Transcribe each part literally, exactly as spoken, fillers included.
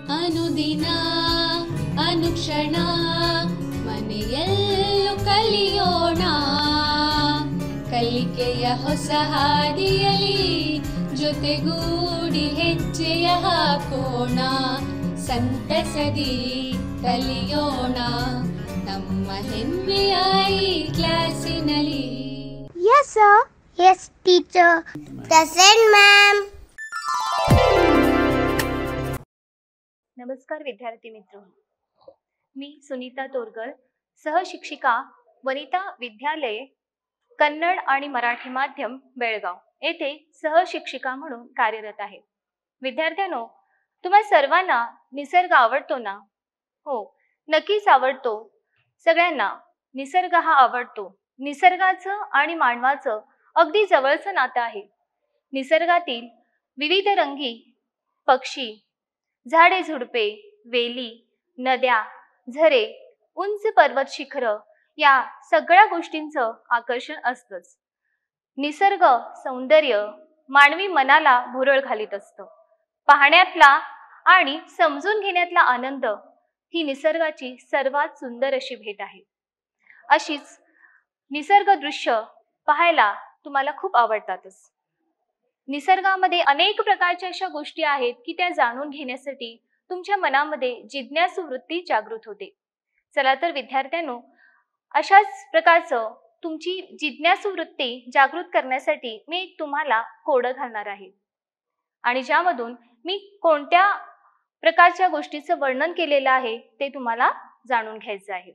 ಅನುದಿನ ಅನುಕ್ಷಣ ಮನೆಯಲ್ಲೂ ಕಲಿಯೋಣ ಕಲಿಕೆಯ ಹೊಸ ಹಾದಿಯಲಿ ಜೊತೆಗೂಡಿ ಹೆಜ್ಜೆಯ ಹಾಕೋಣ ಸಂತಸದಿ ಕಲಿಯೋಣ ನಮ್ಮ ಹೆಮ್ಮೆಯ ಈ ಕ್ಲಾಸಿನಲ್ಲಿ. Yes sir. Yes teacher. Present ma'am. नमस्कार विद्यार्थी मित्र, मी सुनीता तोरगर, सहशिक्षिका वनिता विद्यालय कन्नड आणि मराठी माध्यम बेळगाव येथे सहशिक्षिका म्हणून कार्यरत आहे. विद्यार्थ्यांनो, तुम्हा सर्वांना निसर्ग आवडतो ना? हो, नक्कीच आवडतो. सगळ्यांना निसर्ग हा आवडतो. निसर्गाचं आणि मानवाचं अगदी जवळचं नातं आहे. निसर्गातील विविध रंगी पक्षी, झाडे झुडपे, वेली, नद्या, झरे, उंच पर्वत शिखर या सगळ्या गोष्टींचं आकर्षण असतंच. निसर्ग सौंदर्य मानवी मनाला भुरळ घालीत असतं. पाहण्यातला आणि समजून घेण्यातला आनंद ही निसर्गाची सर्वात सुंदर अशी भेट आहे. अशीच निसर्ग दृश्य पाहायला तुम्हाला खूप आवडतातच. निसर्गामध्ये अनेक प्रकारच्या अशा गोष्टी आहेत की त्या जाणून घेण्यासाठी तुमच्या मनामध्ये जिज्ञासू वृत्ती जागृत होते. चला तर विद्यार्थ्यांनो, अशाच प्रकारचं तुमची जिज्ञासू वृत्ती जागृत करण्यासाठी मी तुम्हाला कोडं घालणार आहे आणि ज्यामधून मी कोणत्या प्रकारच्या गोष्टीचं वर्णन केलेलं आहे ते तुम्हाला जाणून घ्यायचं आहे.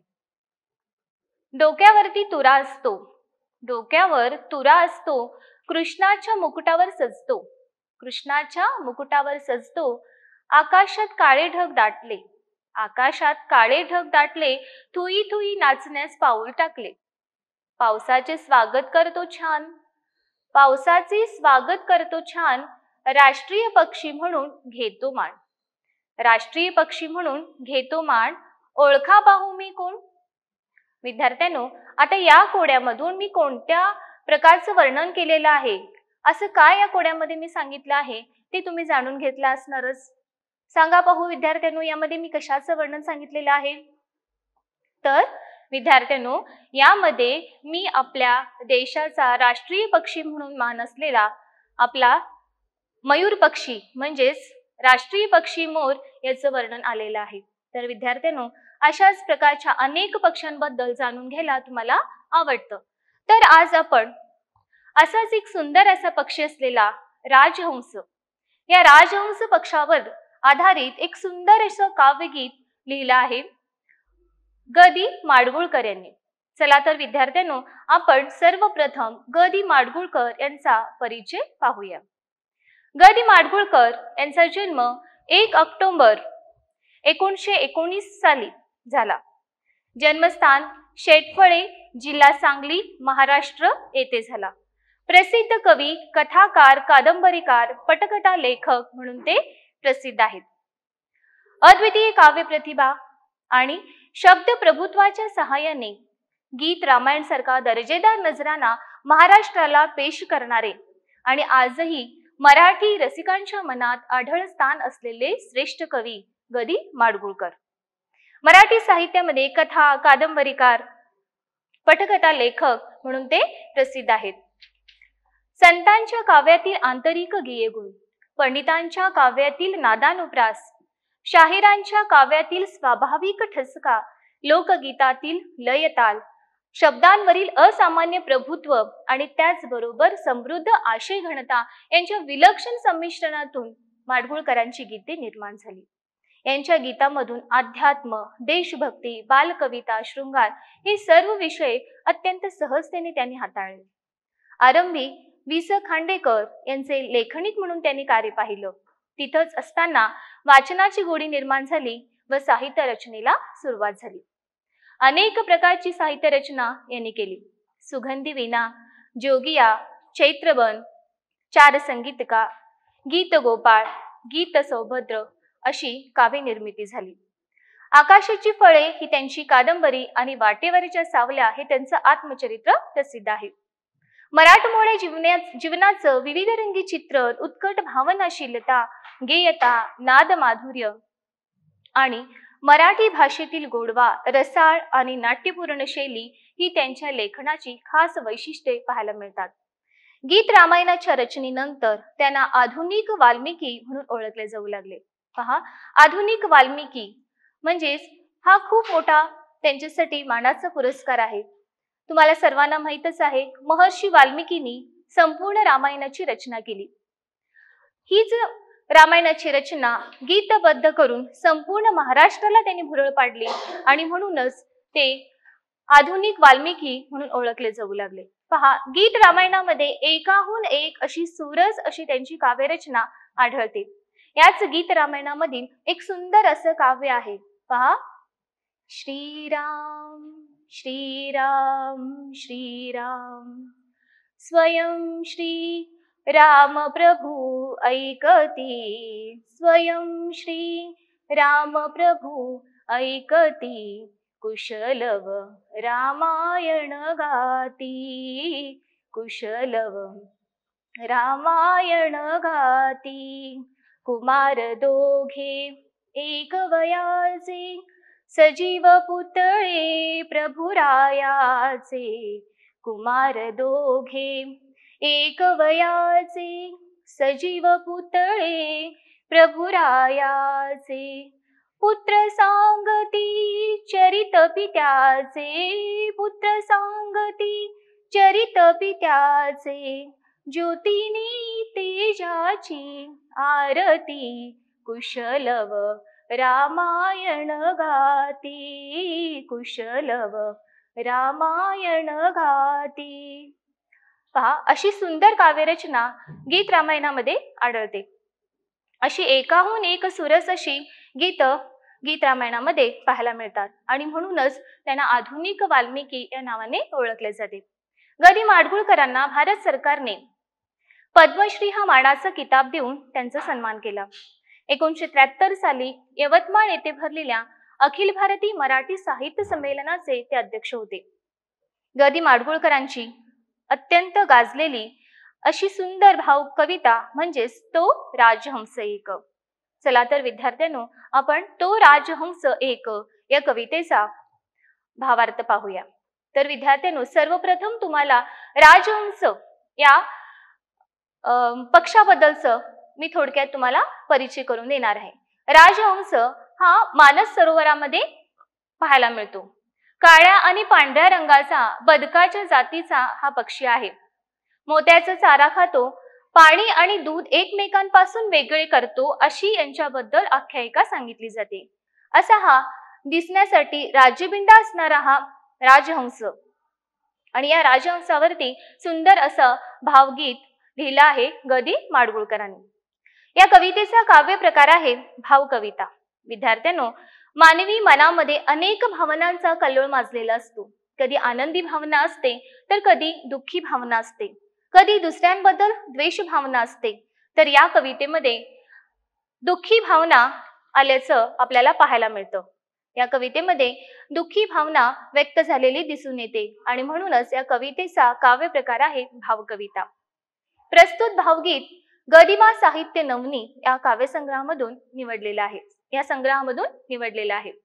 डोक्यावरती तुरा असतो, डोक्यावर तुरा असतो, कृष्णाच्या मुकुटावर सजतो, कृष्णाच्या मुकुटावर सजतो, आकाशात काळे ढग दाटले, आकाशात काळे ढग दाटले, थुई थुई नाचण्यास पाऊल टाकले, पावसाचे स्वागत करतो छान, पावसाचे स्वागत करतो छान, राष्ट्रीय पक्षी म्हणून घेतो मान, राष्ट्रीय पक्षी म्हणून घेतो मान, ओळखा पाहू मी कोण? विद्यार्थ्यांनो, आता या कोड्यामधून मी कोणत्या प्रकारचं वर्णन केलेलं आहे, असं काय या कोड्यामध्ये मी सांगितलं आहे ते तुम्ही जाणून घेतलं असणारच. सांगा पाहू विद्यार्थ्यांनो, यामध्ये मी कशाचं वर्णन सांगितलेलं आहे? तर विद्यार्थ्यांनो, यामध्ये मी आपल्या देशाचा राष्ट्रीय पक्षी म्हणून मान असलेला आपला मयूर पक्षी म्हणजेच राष्ट्रीय पक्षी मोर याचं वर्णन आलेलं आहे. तर विद्यार्थ्यांनो, अशाच प्रकारच्या अनेक पक्ष्यांबद्दल जाणून घ्यायला तुम्हाला आवडतं. तर आज आपण असाच एक सुंदर असा पक्षी असलेला राजहंस, या राजहंस पक्षावर आधारित एक सुंदर असं काव्यगीत लिहिलं आहे ग दि माडगूळकर यांनी. चला तर विद्यार्थ्यांनो, आपण सर्वप्रथम ग दि माडगूळकर यांचा परिचय पाहूया. ग दि माडगूळकर यांचा जन्म एक ऑक्टोबर एकोणीसशे एकोणीस साली झाला. जन्मस्थान शेटफळे, जिल्हा सांगली, महाराष्ट्र येथे झाला. प्रसिद्ध कवी, कथाकार, कादंबरीकार, पटकथा लेखक म्हणून ते प्रसिद्ध आहेत. अद्वितीय काव्य प्रतिभा आणि शब्द प्रभुत्वाच्या सहाय्याने गीत रामायण सारखा दर्जेदार नजराना महाराष्ट्राला पेश करणारे आणि आजही मराठी रसिकांच्या मनात आढळ स्थान असलेले श्रेष्ठ कवी ग दि माडगूळकर. मराठी साहित्यामध्ये कथा, कादंबरीकार, पटकथा लेखक म्हणून ते प्रसिद्ध आहेत. संतांच्या काव्यातील आंतरिक गेयगुण, पंडितांच्या काव्यातील नादानुप्रास, शाहिरांच्या काव्यातील स्वाभाविक ठसका, लोकगीतातील लयताल, शब्दांवरील असामान्य प्रभुत्व आणि त्याचबरोबर समृद्ध आशय घनता यांच्या विलक्षण संमिश्रणातून माडगूळकरांची गीते निर्माण झाली. यांच्या गीतामधून अध्यात्म, देशभक्ती, बालकविता, शृंगार हे सर्व विषय अत्यंत सहजतेने त्यांनी हाताळले. आरंभी वि स खांडेकर यांचे लेखनिक म्हणून त्यांनी कार्य पाहिलं. तिथंच असताना वाचनाची गोडी निर्माण झाली व साहित्य रचनेला सुरुवात झाली. अनेक प्रकारची साहित्य रचना यांनी केली. सुगंधी वीणा, जोगिया, चैत्रबन, चार संगीतका, गीत गोपाळ, गीत सौभद्र अशी काव्य निर्मिती झाली. आकाशाची फळे ही त्यांची कादंबरी आणि वाटेवरच्या सावल्या हे त्यांचं आत्मचरित्र प्रसिद्ध आहे. मराठमोळ्या जीवना जीवनाचं विविधरंगी चित्रण, उत्कट भावनाशीलता, गेयता, नाद माधुर्य आणि मराठी भाषेतील गोडवा, रसाळ आणि नाट्यपूर्ण शैली ही त्यांच्या लेखनाची खास वैशिष्ट्ये पाहायला मिळतात. गीत रामायणाच्या रचनेनंतर त्यांना आधुनिक वाल्मिकी म्हणून ओळखले जाऊ लागले. पहा, आधुनिक वाल्मिकी म्हणजेच हा खूप मोठा त्यांच्यासाठी मानाचा पुरस्कार आहे. तुम्हाला सर्वांना माहीतच आहे, महर्षी वाल्मिकींनी संपूर्ण रामायणाची रचना केली. हीच रामायणाची रचना गीतबद्ध करून संपूर्ण महाराष्ट्राला त्यांनी भुरळ पाडली आणि म्हणूनच ते आधुनिक वाल्मिकी म्हणून ओळखले जाऊ लागले. पहा, गीत रामायणामध्ये एकाहून एक अशी सुरस अशी त्यांची काव्यरचना आढळते. याच गीत रामायणामधील एक सुंदर असं काव्य आहे. पहा, श्रीराम श्रीराम श्रीराम स्वयं श्री राम प्रभु ऐकती, स्वयं श्री राम प्रभु ऐकती, कुशलव रामायण गाती, कुशलव रामायण गाती. कुमार दोघे एक वयाचे, सजीव पुतळे प्रभुरायाचे. कुमार दोघे एक वयाचे, सजीव पुतळे प्रभुरायाचे. पुत्र सांगती चरित पित्याचे, पुत्र सांगती चरित पित्याचे. ज्योतिनी तेजाची आरती, कुशलव रामायण गाती, कुशलव रामायण गाती. पहा, अशी सुंदर काव्यरचना गीत रामायणामध्ये आढळते. अशी एकाहून एक सुरस अशी गीत गीत रामायणामध्ये पाहायला मिळतात आणि म्हणूनच त्यांना आधुनिक वाल्मिकी या नावाने ओळखले जाते. ग दि माडगूळकरांना भारत सरकारने पद्मश्री हा मानाचा किताब देऊन त्यांचा सन्मान केला. एकोणीसशे त्र्याहत्तर साली यवतमाळ येथे भरलेल्या अखिल भारतीय मराठी साहित्य संमेलनाचे ते अध्यक्ष होते. ग दि माडगूळकरांची अत्यंत गाजलेली अशी सुंदर भावुक कविता म्हणजेच तो राजहंस एक. चला तर विद्यार्थ्यांनो, आपण तो राजहंस एक या कवितेचा भावार्थ पाहूया. तर विद्यार्थ्यांनो, सर्वप्रथम तुम्हाला राजहंस या पक्षाबद्दलचं मी थोडक्यात तुम्हाला परिचय करून देणार आहे. राजहंस हा मानस सरोवरामध्ये पाहायला मिळतो. काळ्या आणि पांढऱ्या रंगाचा बदकाच्या जातीचा हा पक्षी आहे. मोत्याचा चारा खातो, पाणी आणि दूध एकमेकांपासून वेगळे करतो अशी यांच्याबद्दल आख्यायिका सांगितली जाते. असा हा दिसण्यासाठी राज्यबिंडा असणारा हा राजहंस आणि या राजहंसावरती सुंदर असं भावगीत लिहिलं आहे ग दि माडगूळकरांनी. या कवितेचा काव्य प्रकार आहे भावकविता. विद्यार्थ्यांनो, मानवी मनामध्ये अनेक भावनांचा कल्लोळ माजलेला असतो. कधी आनंदी भावना असते तर कधी दुःखी भावना असते, कधी दुसऱ्यांबद्दल द्वेष भावना असते. तर या कवितेमध्ये दुःखी भावना आल्याचं आपल्याला पाहायला मिळतं. या कवितेमध्ये दुःखी भावना व्यक्त झालेली दिसून येते आणि म्हणूनच या कवितेचा काव्य प्रकार आहे भावकविता. प्रस्तुत भावगीत गदिमा साहित्य नवनी या काव्यसंग्रहामधून निवडलेलं आहे या संग्रहामधून निवडलेलं आहे.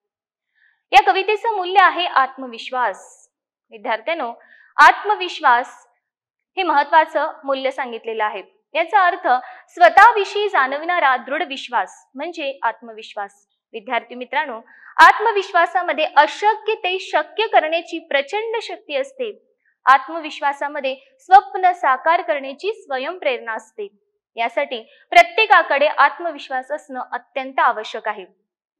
या कवितेचं मूल्य आहे आत्मविश्वास. विद्यार्थ्यांनो, आत्मविश्वास हे महत्वाचं मूल्य सांगितलेलं आहे. याचा अर्थ स्वतःविषयी जाणविणारा दृढ विश्वास म्हणजे आत्मविश्वास. विद्यार्थी मित्रांनो, आत्मविश्वासामध्ये अशक्य ते शक्य करण्याची प्रचंड शक्ती असते. आत्मविश्वासामध्ये स्वप्न साकार करण्याची स्वयंप्रेरणा असते. यासाठी प्रत्येकाकडे आत्मविश्वास असणं अत्यंत आवश्यक आहे.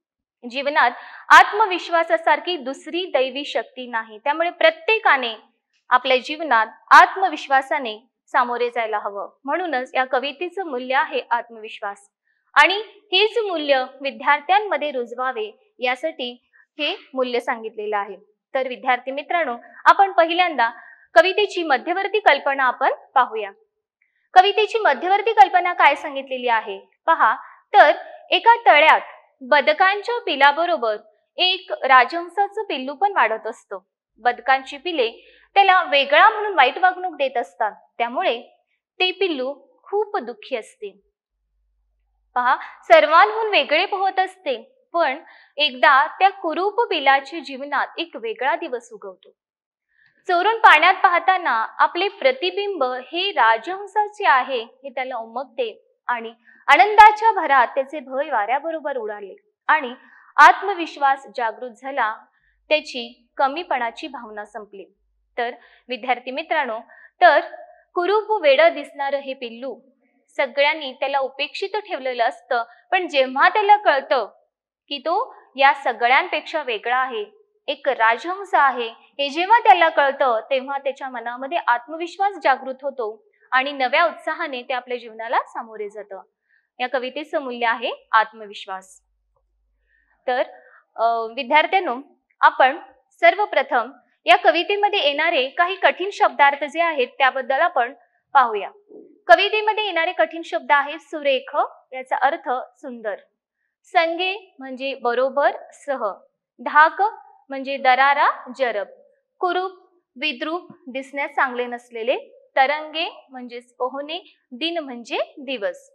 जीवनात आत्मविश्वासासारखी दुसरी दैवी शक्ती नाही. त्यामुळे प्रत्येकाने आपल्या जीवनात आत्मविश्वासाने सामोरे जायला हवं. म्हणूनच या कवितेचं मूल्य आहे आत्मविश्वास आणि हेच मूल्य विद्यार्थ्यांमध्ये रुजवावे यासाठी हे मूल्य सांगितलेलं आहे. तर विद्यार्थी मित्रांनो, आपण पहिल्यांदा कवितेची मध्यवर्ती कल्पना आपण पाहूया. कवितेची मध्यवर्ती कल्पना काय सांगितलेली आहे पहा. तर एका तळ्यात बदकांच्या पिलाबरोबर एक राजहंसाचं पिल्लू पण वाढत असतं. बदकांची पिले त्याला वेगळा म्हणून वाईट वागणूक देत असतात. त्यामुळे ते पिल्लू खूप दुःखी असते. पहा, सर्वांहून वेगळे पोहत असते. पण एकदा त्या कुरूप पिलाच्या जीवनात एक वेगळा दिवस उगवतो. चोरून पाण्यात पाहताना आपले प्रतिबिंब हे राजहंसाचे आहे हे त्याला उमगते आणि आनंदाच्या भरात त्याचे भय वाऱ्याबरोबर उडाले आणि आत्मविश्वास जागृत झाला. त्याची कमीपणाची भावना संपली. तर विद्यार्थी मित्रांनो, तर कुरूप वेडं दिसणारं हे पिल्लू सगळ्यांनी त्याला उपेक्षित ठेवलेलं असतं, पण जेव्हा त्याला कळतं की तो या सगळ्यांपेक्षा वेगळा आहे, एक राजहंस आहे, हे जेव्हा त्याला कळतं तेव्हा त्याच्या मनामध्ये आत्मविश्वास जागृत होतो आणि नव्या उत्साहाने ते आपल्या जीवनाला सामोरे जातं. या कवितेचं मूल्य आहे आत्मविश्वास. तर विद्यार्थ्यांनो, आपण सर्वप्रथम या कवितेमध्ये येणारे काही कठीण शब्दार्थ जे आहेत त्याबद्दल आपण पाहूया. कवितेमध्ये येणारे कठीण शब्द आहेत सुरेख, याचा अर्थ सुंदर, संगे म्हणजे बरोबर, सह, धाक म्हणजे दरारा, जरब, कुरूप विद्रूप दिसण्यास चांगले नसलेले, तरंगे म्हणजे पोहणे, दिन म्हणजे दिवस.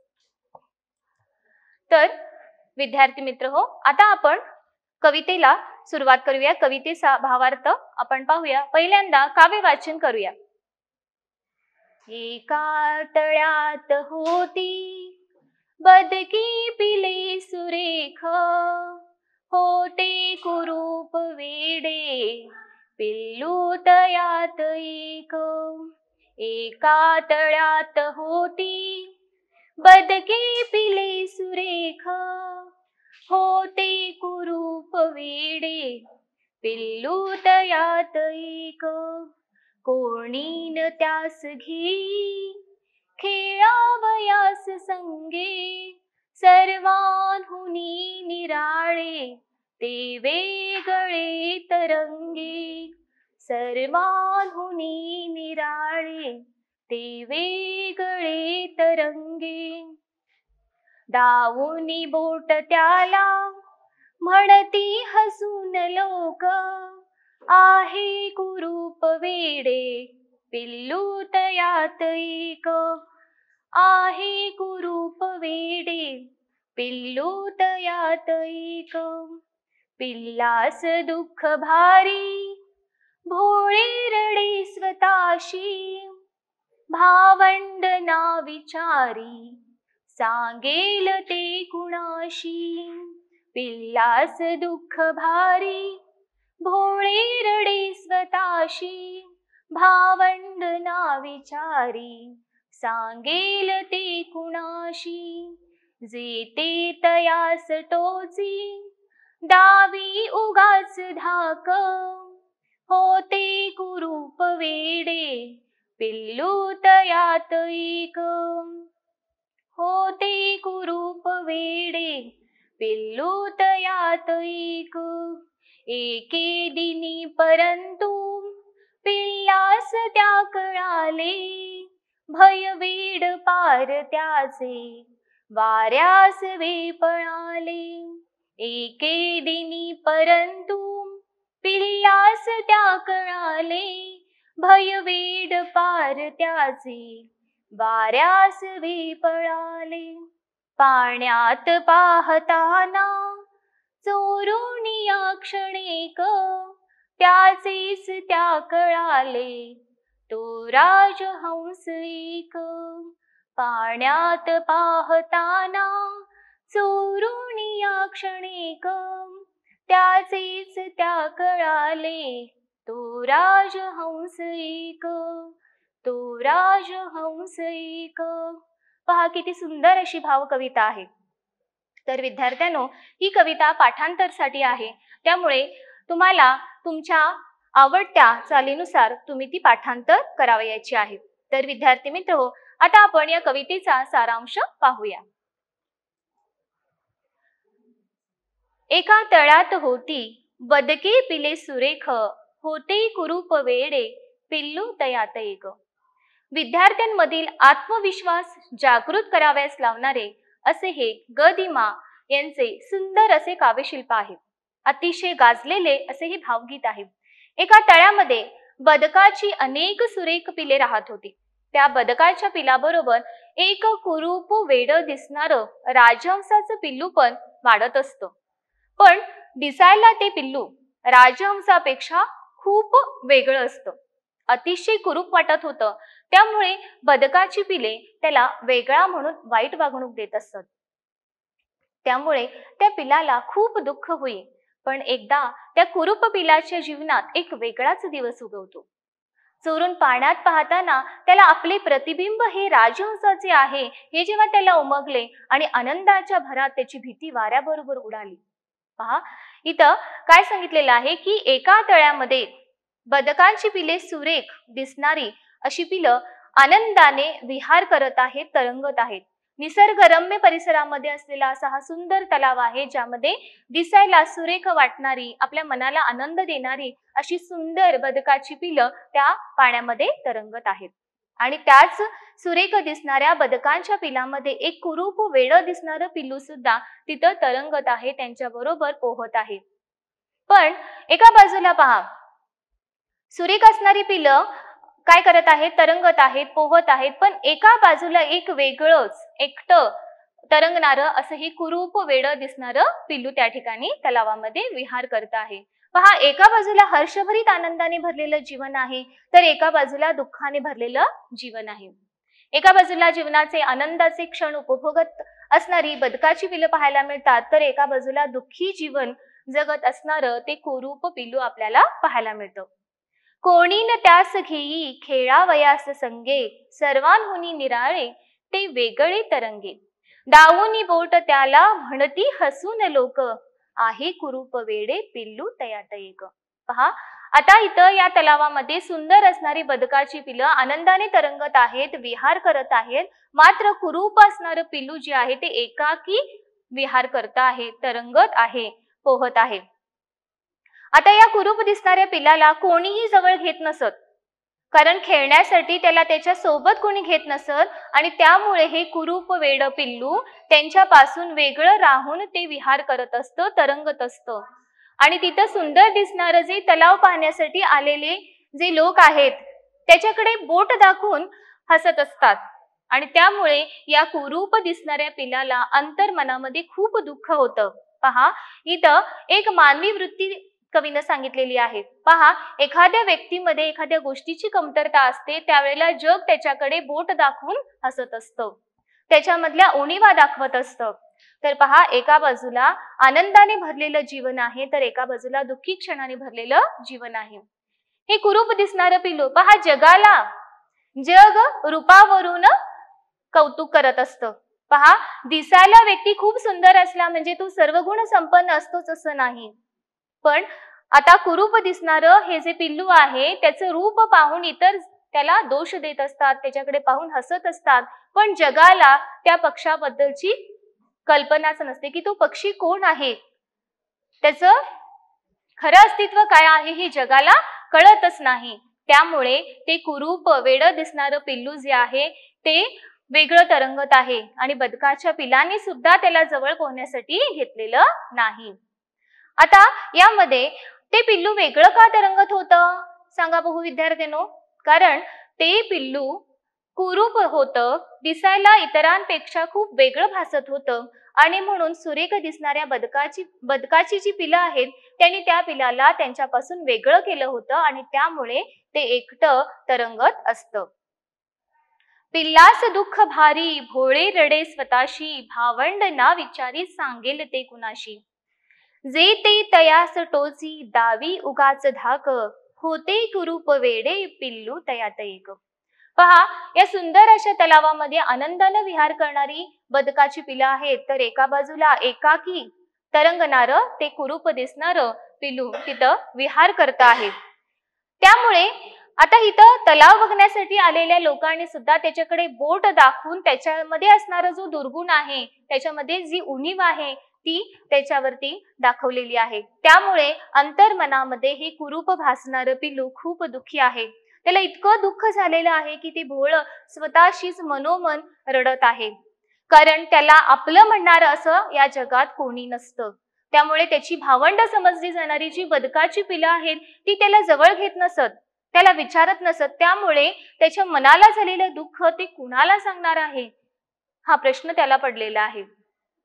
तर विद्यार्थी मित्र हो, आता आपण कवितेला सुरुवात करूया. कवितेचा भावार्थ आपण पाहूया. पहिल्यांदा काव्य वाचन करूया. एका तळ्यात होती बदकी पिले सुरेख, होते कुरूप वेडे पिल्लू तयात एक. एका तळ्यात होती बदकी पिले सुरेख, होते कुरूप वेडे पिल्लू तयात एक. कोणी न त्यास घेई खेळावयास संगे, सर्वांहुनी निराळे ते वेगळे तरंगे. सर्वांहुनी निराळे ते वेगळे तरंगे. दावुनी बोट त्याला म्हणती हसून लोक, आहे कुरूप वेडे पिल्लू तयात एक. आहे कुरूप वेडे पिल्लू तयात एक. पिल्लास दुःख भारी भोळे रडे स्वताशी, भावंड ना विचारी सांगेल ते कुणाशी. पिल्लास दुःख भारी भोळे रडे स्वताशी, भावंड ना विचारी सांगेल ते कुणाशी. जेते तयास टोची दावी उगाच धाक, होते कुरूप वेडे पिल्लू तयात एक. होते कुरूप वेडे पिल्लू तयात एक. एके दिनी परंतु पिल्लास त्या कळाले, भय वेड पार त्याचे वाऱ्यास वे पळाले. एके दिनी परंतु पिल्लास त्या कळाले, भय वेड पार त्याचे वाऱ्यास वे पळाले. पाण्यात पाहताना चोरून या क्षणेक, त्याचेच त्या कळाले तो राजहंस एक. पाण्यात पाहताना चोरून या क्षणेक, त्याचेच त्या कळाले तो राजहंस एक. तो राजहंस एक. पहा किती सुंदर अशी भाव कविता आहे. तर विद्यार्थ्यांनो, ही कविता पाठांतरसाठी आहे, त्यामुळे तुम्हाला तुमच्या आवडत्या चालीनुसार तुम्ही ती पाठांतर करावयाची आहे. तर विद्यार्थी मित्र हो, आता आपण या कवितेचा सारांश पाहूया. एका तळ्यात होती बदके पिले सुरेख, होते कुरूप वेडे पिल्लू तयात एक. विद्यार्थ्यांमधील आत्मविश्वास जागृत करावयास लावणारे असे हे ग दि मा यांचे सुंदर असे काव्यशिल्प आहे. अतिशय गाजलेले असे हे भावगीत आहे. एका तळ्यामध्ये बदकाची अनेक सुरेख पिले राहत होती. त्या बदकाच्या पिलाबरोबर एक कुरूप वेड दिसणारं राजहंसाचं पिल्लू पण वाढत असतं. पण दिसायला ते पिल्लू राजहंसापेक्षा खूप वेगळं असतं, अतिशय कुरूप वाटत होतं. त्यामुळे बदकाची पिले त्याला वेगळा म्हणून वाईट वागणूक देत असत. त्यामुळे त्या पिलाला खूप दुःख होई. पण एकदा त्या कुरूप पिलाच्या जीवनात एक वेगळाच दिवस उगवतो. चोरून पाण्यात पाहताना त्याला आपले प्रतिबिंब हे राजहंसाचे आहे हे जेव्हा त्याला उमगले आणि आनंदाच्या भरात त्याची भीती वाऱ्याबरोबर उडाली. पहा, इथं काय सांगितलेलं आहे की एका तळ्यामध्ये बदकांची पिले सुरेख दिसणारी अशी पिलं आनंदाने विहार करत आहेत, तरंगत आहेत. निसर्गरम्य परिसरामध्ये असलेला असा हा सुंदर तलाव आहे, ज्यामध्ये दिसायला सुरेख वाटणारी, आपल्या मनाला आनंद देणारी अशी सुंदर बदकाची पिलं त्या पाण्यामध्ये तरंगत आहेत. आणि त्याच सुरेख दिसणाऱ्या बदकांच्या पिलामध्ये एक कुरूप वेडं दिसणारं पिल्लू सुद्धा तिथं तरंगत आहे, त्यांच्या बरोबर पोहत आहे. पण एका बाजूला पहा, सुरेख असणारी पिलं काय करत आहेत, तरंगत आहेत, पोहत आहेत. पण एका बाजूला एक वेगळंच एकटं तरंगणारं असं हे कुरूप वेडं दिसणारं पिल्लू त्या ठिकाणी तलावामध्ये विहार करत आहे. पहा, एका बाजूला हर्षभरीत आनंदाने भरलेलं जीवन आहे, तर एका बाजूला दुःखाने भरलेलं जीवन आहे. एका बाजूला जीवनाचे आनंदाचे क्षण उपभोगत असणारी बदकाची पिलं पाहायला मिळतात, तर एका बाजूला दुःखी जीवन जगत असणारं ते कुरूप पिल्लू आपल्याला पाहायला मिळतं. कोणी न त्यास घेई खेळावयास संगे, सर्वांहुनी निराळे ते वेगळे तरंगे. डावुनी बोट त्याला म्हणती हसून लोक, आहे कुरूप वेडे पिल्लू तयात एक. पहा, आता इथं या तलावामध्ये सुंदर असणारी बदकाची पिलं आनंदाने तरंगत आहेत, विहार करत आहेत. मात्र कुरूप असणारं पिल्लू जे आहे ते एकाकी विहार करत आहे, तरंगत आहे, पोहत आहे. आता या कुरूप दिसणाऱ्या पिलाला कोणीही जवळ घेत नसत, कारण खेळण्यासाठी त्याला त्याच्या सोबत कोणी घेत नसत. आणि त्यामुळे हे कुरूप वेड पिल्लू त्यांच्यापासून वेगळं राहून ते विहार करत असतं, तरंगत असतं. आणि तिथं सुंदर दिसणारं जे तलाव पाहण्यासाठी आलेले जे लोक आहेत त्याच्याकडे बोट दाखवून हसत असतात. आणि त्यामुळे या कुरूप दिसणाऱ्या पिलाला अंतर्मनामध्ये खूप दुःख होतं. पहा, इथं एक मानवी वृत्ती कवीनं सांगितलेली आहे. पहा, एखाद्या व्यक्तीमध्ये एखाद्या गोष्टीची कमतरता असते, त्यावेळेला जग त्याच्याकडे बोट दाखवून हसत असतं, त्याच्यामधल्या उणीवा दाखवत असतं. तर पहा, एका बाजूला आनंदाने भरलेलं जीवन आहे, तर एका बाजूला दुःखी क्षणाने भरलेलं जीवन आहे. हे कुरूप दिसणारं पिल्लू पहा, जगाला जग रूपावरून कौतुक करत असतं. पहा, दिसायला व्यक्ती खूप सुंदर असला म्हणजे तो सर्व गुण संपन्न असतोच असं नाही. पण आता कुरूप दिसणारं हे जे पिल्लू आहे त्याचं रूप पाहून इतर त्याला दोष देत असतात, त्याच्याकडे पाहून हसत असतात. पण जगाला त्या पक्षाबद्दलची कल्पनाच नसते की तो पक्षी कोण आहे, त्याचं खरं अस्तित्व काय आहे हे जगाला कळतच नाही. त्यामुळे ते कुरूप वेडं दिसणारं पिल्लू जे आहे ते वेगळं तरंगत आहे आणि बदकाच्या पिलांनी सुद्धा त्याला जवळ पोहण्यासाठी घेतलेलं नाही. आता यामध्ये ते पिल्लू वेगळं का तरंगत होतं सांगा बघू विद्यार्थ्यांनो. कारण ते पिल्लू कुरूप होतं, दिसायला इतरांपेक्षा खूप वेगळं भासत होतं आणि म्हणून सुरेख दिसणाऱ्या बदकाची बदकाची जी पिलं आहेत त्यांनी त्या पिलाला त्यांच्यापासून वेगळं केलं होतं आणि त्यामुळे ते एकटं तरंगत असतं. पिल्लास दुःख भारी भोळे रडे स्वतःशी, भावंड ना विचारी सांगेल ते कुणाशी. जे ते तयास टोची दावी उगाच धाक, होते कुरूप वेडे पिल्लू तयात एक. पहा, या सुंदर अशा तलावामध्ये आनंदानं विहार करणारी बदकाची पिलं आहेत, तर एका बाजूला एकाकी तरंगणारं ते कुरूप दिसणारं पिल्लू तिथं विहार करत आहेत. त्यामुळे आता इथं तलाव बघण्यासाठी आलेल्या लोकांनी सुद्धा त्याच्याकडे बोट दाखवून त्याच्यामध्ये असणारा जो दुर्गुण आहे, त्याच्यामध्ये जी उणीव आहे ती त्याच्यावरती दाखवलेली आहे. त्यामुळे अंतर्मनामध्ये हे कुरूप भासणारं पिल्लू खूप दुःखी आहे. त्याला इतकं दुःख झालेलं आहे की ते भोळं स्वतःशीच मनोमन रडत आहे, कारण त्याला आपलं म्हणणारं असं या जगात कोणी नसतं. त्यामुळे त्याची भावंड समजली जाणारी जी बदकाची पिलं आहेत ती त्याला जवळ घेत नसत, त्याला विचारत नसत. त्यामुळे त्याच्या मनाला झालेलं दुःख ते कुणाला सांगणार आहे हा प्रश्न त्याला पडलेला आहे.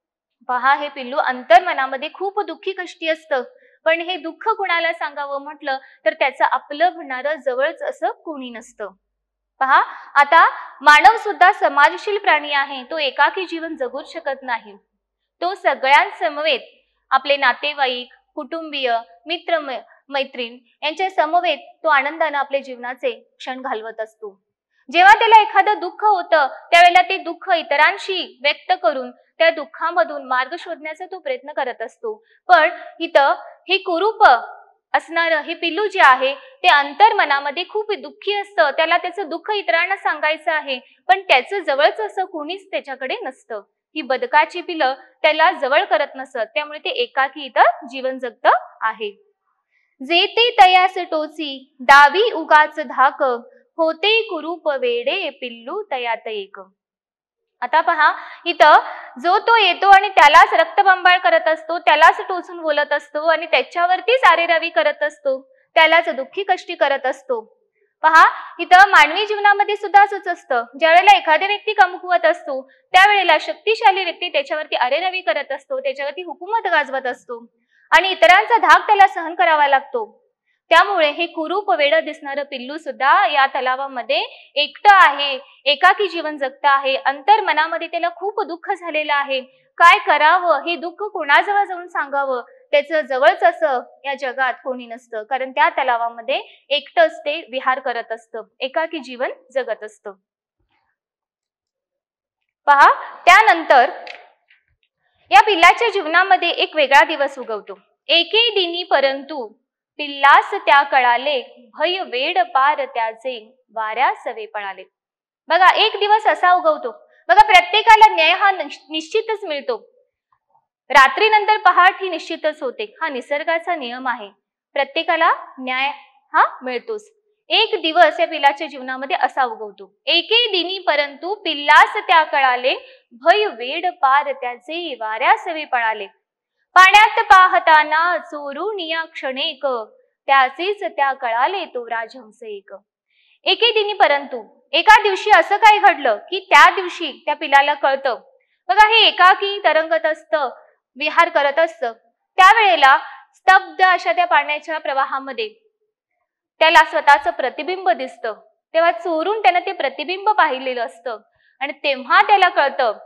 पहा, हे पिल्लू अंतर्मनामध्ये खूप दुःखी कष्टी असतं, पण हे दुःख कुणाला सांगावं म्हटलं तर त्याचं आपलं म्हणणारं जवळच असं कोणी नसतं. पहा, आता मानव सुद्धा समाजशील प्राणी आहे. तो एकाकी जीवन जगूच शकत नाही. तो सगळ्यांसमवेत आपले नातेवाईक, कुटुंबीय, मित्र मैत्रीण यांच्या समवेत तो आनंदाने आपले जीवनाचे क्षण घालवत असतो. जेव्हा त्याला एखादं दुःख होतं त्यावेळेला ते दुःख इतरांशी व्यक्त करून त्या दुःखामधून मार्ग शोधण्याचा तो प्रयत्न करत असतो. पण इथं हे कुरूप असणारं हे पिल्लू जे आहे ते अंतर्मनामध्ये खूप दुःखी असतं. त्याला त्याचं दुःख इतरांना सांगायचं आहे, पण त्याचं जवळच असं कोणीच त्याच्याकडे नसतं. ही बदकाची पिलं त्याला जवळ करत नसत, त्यामुळे ते एकाकी इथं जीवन जगत आहे. जेते तयास टोची दावी उगाच धाक, होते कुरूप वेडे पिल्लू तयात एक. आता पहा, इथं जो तो येतो आणि त्यालाच रक्तबंबाळ करत असतो, त्यालाच टोचून बोलत असतो आणि त्याच्यावरतीच आरेरावी करत असतो, त्यालाच दुःखी कष्टी करत असतो. पहा, इथं मानवी जीवनामध्ये सुद्धा असंच असतं. ज्या वेळेला एखाद्या व्यक्ती कमकुवत असतो त्यावेळेला शक्तिशाली व्यक्ती त्याच्यावरती आरेरावी करत असतो, त्याच्यावरती हुकूमत गाजवत असतो आणि इतरांचा धाक त्याला सहन करावा लागतो. त्यामुळे हे कुरूप वेडं दिसणारं पिल्लू सुद्धा या तलावामध्ये एकटं आहे, एकाकी जीवन जगत आहे. अंतर्मनामध्ये त्याला खूप दुःख झालेलं आहे. काय करावं, हे दुःख कोणाजवळ जाऊन सांगावं, त्याचं जवळच असं या जगात कोणी नसतं, कारण त्या तलावामध्ये एकटंच ते विहार करत असतं, एकाकी जीवन जगत असतं. पहा, त्यानंतर या पिल्लाच्या जीवनामध्ये एक वेगळा दिवस उगवतो. एके दिनी परंतु पिल्लास त्या कळाले, भय वेड पार त्याचे वाऱ्या सवे पळाले. बघा, एक दिवस असा उगवतो. बघा, प्रत्येकाला न्याय हा निश्चितच मिळतो. रात्रीनंतर पहाट ही निश्चितच होते. हा निसर्गाचा नियम आहे. प्रत्येकाला न्याय हा मिळतोच. एक दिवस या पिल्लाच्या जीवनामध्ये असा उगवतो. एके दिनी परंतु पिल्लास त्या कळाले, भय वेड पार त्याचे वाऱ्या सवे पळाले. पाण्यात पाहताना चोरून या क्षणेक, त्याचेच त्या कळाले तो राजहंस एक. एके दिनी परंतु, एका दिवशी असं काय घडलं की त्या दिवशी त्या पिलाला कळतं. बघा, हे एकाकी तरंगत असतं, विहार करत असतं. त्यावेळेला स्तब्ध अशा त्या पाण्याच्या प्रवाहामध्ये त्याला स्वतःचं प्रतिबिंब दिसतं. तेव्हा चोरून त्यानं ते प्रतिबिंब पाहिलेलं असतं आणि तेव्हा त्याला कळतं.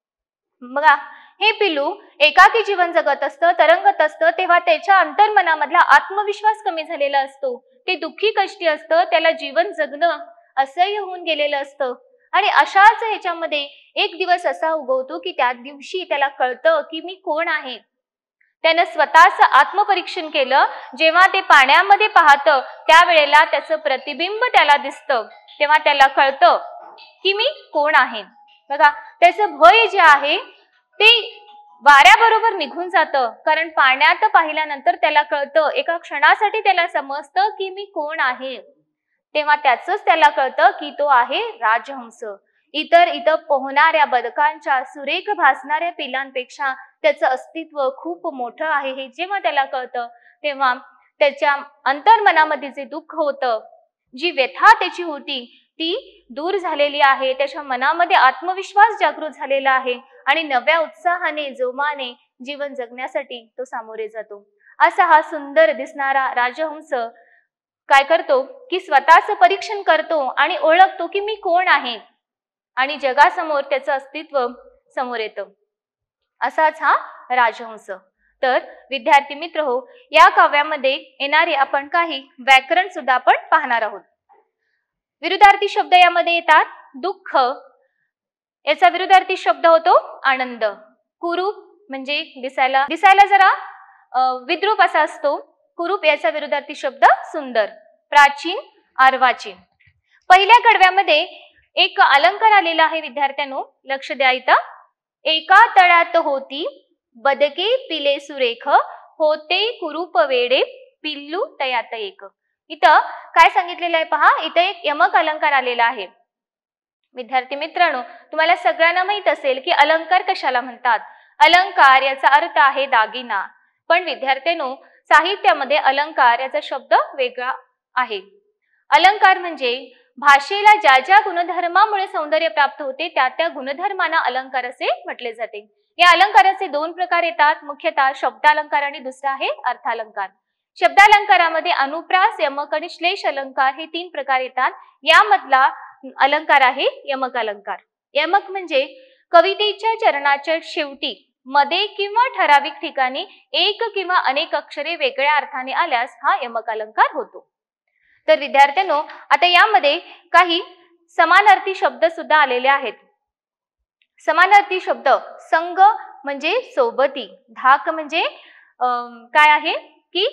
बघा, हे पिलू एकाकी जीवन जगत असतं, तरंगत असतं, तेव्हा त्याच्या अंतर्मनामधला आत्मविश्वास कमी झालेला असतो. ते दुःखी कष्टी असतं, त्याला जीवन जगणं असह्य होऊन गेलेलं असतं. आणि अशाच ह्याच्यामध्ये एक दिवस असा उगवतो की त्या दिवशी त्याला कळतं की मी कोण आहे. त्यानं स्वतःचं आत्मपरीक्षण केलं. जेव्हा ते पाण्यामध्ये पाहतं त्यावेळेला त्याचं प्रतिबिंब त्याला दिसतं, तेव्हा त्याला कळतं की मी कोण आहे. बघा, त्याचं भय जे आहे ते वाऱ्याबरोबर निघून जातं, कारण पाण्यात पाहिल्यानंतर त्याला कळतं, एका क्षणासाठी त्याला समजतं की मी कोण आहे. तेव्हा त्याचंच त्याला कळतं की तो आहे राजहंस. इतर इथं पोहणाऱ्या बदकांच्या सुरेख भासणाऱ्या पिलांपेक्षा त्याचं अस्तित्व खूप मोठं आहे हे जेव्हा त्याला कळतं, तेव्हा त्याच्या अंतर्मनामध्ये जे दुःख होतं, जी व्यथा त्याची होती ती दूर झालेली आहे. त्याच्या मनामध्ये आत्मविश्वास जागृत झालेला आहे आणि नव्या उत्साहाने, जोमाने जीवन जगण्यासाठी तो सामोरे जातो. असा हा सुंदर दिसणारा राजहंस काय करतो की स्वतःचं परीक्षण करतो आणि ओळखतो की मी कोण आहे आणि जगासमोर त्याचं अस्तित्व समोर येतं. असाच हा राजहंस. तर विद्यार्थी मित्र हो, या काव्यामध्ये येणारे आपण काही व्याकरण सुद्धा आपण पाहणार आहोत. विरुद्धार्थी शब्द यामध्ये येतात. दुःख याचा विरुद्धार्थी शब्द होतो आनंद. कुरूप म्हणजे दिसायला दिसायला जरा विद्रूप असा असतो. कुरूप याचा विरुद्धार्थी शब्द सुंदर. प्राचीन, अर्वाचीन. पहिल्या कडव्यामध्ये एक अलंकार आलेला आहे विद्यार्थ्यांनो, लक्ष द्या. इथं एका तळ्यात होती बदके पिले सुरेख, होते कुरूप वेडे पिल्लू तयात एक. इथं काय सांगितलेलं आहे पहा, इथं एक यमक अलंकार आलेला आहे. विद्यार्थी मित्रांनो, तुम्हाला सगळ्यांना माहित असेल की अलंकार कशाला म्हणतात. अलंकार याचा अर्थ आहे दागिना, पण विद्यार्थ्यांनो साहित्यामध्ये अलंकार याचा शब्द वेगळा आहे. अलंकार म्हणजे भाषेला ज्या ज्या गुणधर्मामुळे सौंदर्य प्राप्त होते त्या त्या गुणधर्मांना अलंकार असे म्हटले जाते. या अलंकाराचे दोन प्रकार येतात, मुख्यतः शब्दालंकार आणि दुसरा आहे अर्थालंकार. शब्दालंकारामध्ये अनुप्रास, यमक आणि श्लेष अलंकार हे तीन प्रकार येतात. यामधला अलंकार आहे यमक अलंकार. यमक म्हणजे कवितेच्या चरणाच्या शेवटी मध्ये किंवा ठराविक ठिकाणी एक किंवा अनेक अक्षरे वेगळ्या अर्थाने आल्यास हा यमक अलंकार होतो. तर विद्यार्थ्यांनो, आता यामध्ये काही समानार्थी शब्द सुद्धा आलेले आहेत. समानार्थी शब्द संग म्हणजे सोबती, धाक म्हणजे काय आहे की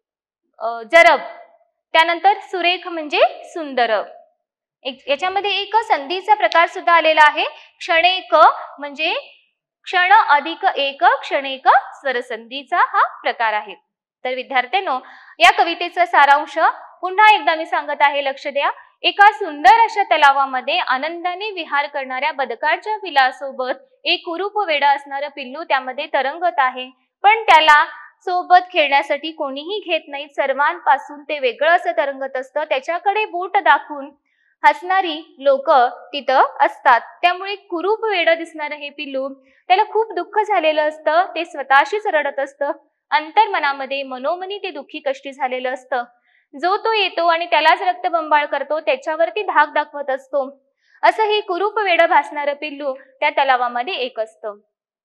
जरब, त्यानंतर सुरेख म्हणजे सुंदर. याच्यामध्ये एक संधीचा प्रकार सुद्धा आलेला आहे. क्षणेक म्हणजे क्षण अधिक एक, क्षणेक स्वरसंधीचा हा प्रकार आहे. तर विद्यार्थ्यांनो, या कवितेचा सारांश पुन्हा एकदा मी सांगत आहे, लक्ष द्या. एका सुंदर अशा तलावामध्ये आनंदाने विहार करणाऱ्या बदकाच्या पिलासोबत एक कुरूप वेडा असणारं पिल्लू त्यामध्ये तरंगत आहे, पण त्याला सोबत खेळण्यासाठी कोणीही घेत नाही. सर्वांपासून ते वेगळं असं तरंगत असतं. त्याच्याकडे बोट दाखवून हसणारी लोक तिथं असतात. त्यामुळे कुरूप वेडं दिसणारं हे पिल्लू, त्याला खूप दुःख झालेलं असतं. ते स्वतःशीच रडत असतं. अंतर्मनामध्ये मनोमनी ते दुःखी कष्टी झालेलं असतं. जो तो येतो आणि त्यालाच रक्तबंबाळ करतो, त्याच्यावरती धाक दाखवत असतो. असं हे कुरूप वेडं भासणारं पिल्लू त्या तलावामध्ये एक असतं.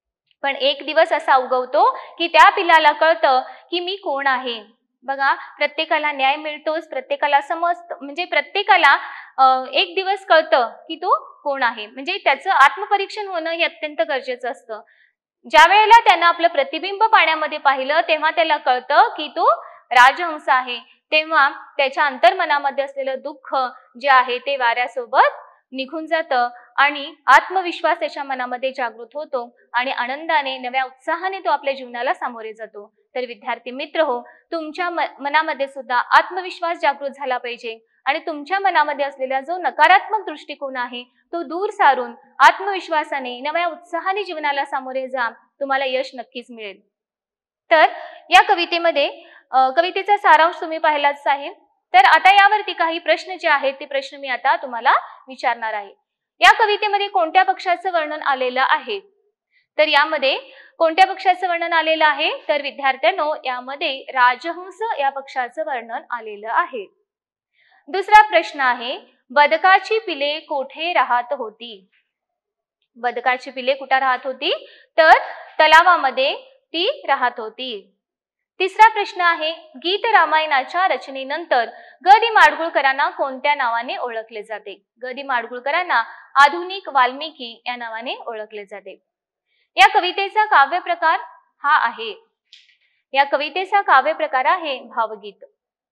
पण एक दिवस असा उगवतो की त्या पिल्लाला कळतं की मी कोण आहे. बघा, प्रत्येकाला न्याय मिळतोच, प्रत्येकाला समजतं, म्हणजे प्रत्येकाला एक दिवस कळतं की तो कोण आहे. म्हणजे त्याचं आत्मपरीक्षण होणं हे अत्यंत गरजेचं असतं. ज्या वेळेला त्यानं आपलं प्रतिबिंब पाण्यामध्ये पाहिलं तेव्हा त्याला कळतं की तो राजहंस आहे. तेव्हा त्याच्या अंतर्मनामध्ये असलेलं दुःख जे आहे ते वाऱ्यासोबत निघून जातं आणि आत्मविश्वास त्याच्या मनामध्ये जागृत होतो आणि आनंदाने, नव्या उत्साहाने तो आपल्या जीवनाला सामोरे जातो. तर विद्यार्थी मित्र हो, तुमच्या मनामध्ये सुद्धा आत्मविश्वास जागृत झाला पाहिजे आणि तुमच्या मनामध्ये असलेला जो नकारात्मक दृष्टिकोन आहे तो दूर सारून आत्मविश्वासाने, नव्या उत्साहाने जीवनाला सामोरे जा. तुम्हाला यश नक्कीच मिळेल. तर या कवितेमध्ये कवितेचा सारांश तुम्ही पाहिलाच आहे. तर आता यावरती काही प्रश्न जे आहेत ते प्रश्न मी आता तुम्हाला विचारणार आहे. या कवितेमध्ये कोणत्या पक्षाचं वर्णन आलेलं आहे? तर यामध्ये कोणत्या पक्षाचं वर्णन आलेलं आहे? तर विद्यार्थ्यांनो, यामध्ये राजहंस या पक्षाचं वर्णन आलेलं आहे. दुसरा प्रश्न आहे, बदकाची पिले कोठे राहत होती? बदकाची पिले कुठे राहत होती? तर तलावामध्ये ती राहत होती. तिसरा प्रश्न आहे, गीत रामायणाच्या रचनेनंतर ग दि माडगुळकरांना कोणत्या नावाने ओळखले जाते? ग दि माडगुळकरांना आधुनिक वाल्मिकी या नावाने ओळखले जाते. या कवितेचा काव्य प्रकार हा आहे. या कवितेचा काव्य प्रकार आहे भावगीत.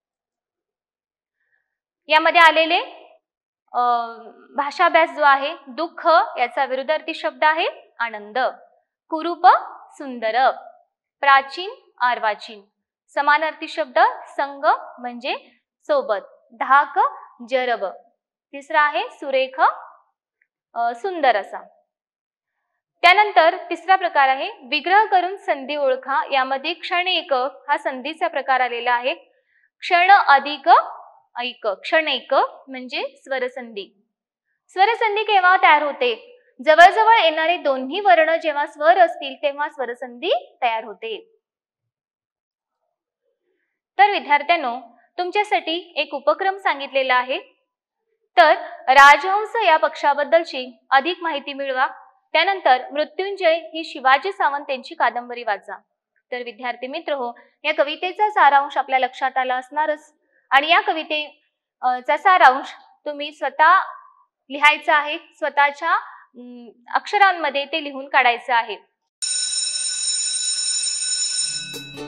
यामध्ये आलेले भाषाभ्यास जो आहे, दुःख याचा विरुद्धार्थी शब्द आहे आनंद, कुरूप सुंदर, प्राचीन अर्वाचीन, समानार्थी शब्द संग म्हणजे सोबत, धाक जरब, तिसरा आहे सुरेख सुंदर असा. त्यानंतर तिसरा प्रकार आहे विग्रह करून संधी ओळखा. यामध्ये क्षणेक हा संधीचा प्रकार आलेला आहे. क्षण अधिक ऐक, क्षणेक म्हणजे स्वरसंधी. स्वरसंधी केव्हा तयार होते? जवळजवळ येणारे दोन्ही वर्ण जेव्हा स्वर असतील तेव्हा स्वरसंधी तयार होते. तर विद्यार्थ्यांनो, तुमच्यासाठी एक उपक्रम सांगितलेला आहे. तर राजहंस या पक्षाबद्दलची अधिक माहिती मिळवा. त्यानंतर मृत्युंजय ही शिवाजी सावंत यांची कादंबरी वाचा. तर विद्यार्थी मित्र हो, या कवितेचा सारांश आपल्या लक्षात आला असणारच आणि या कवितेचा सारांश तुम्ही स्वतः लिहायचा आहे. स्वतःच्या अक्षरांमध्ये ते लिहून काढायचं आहे.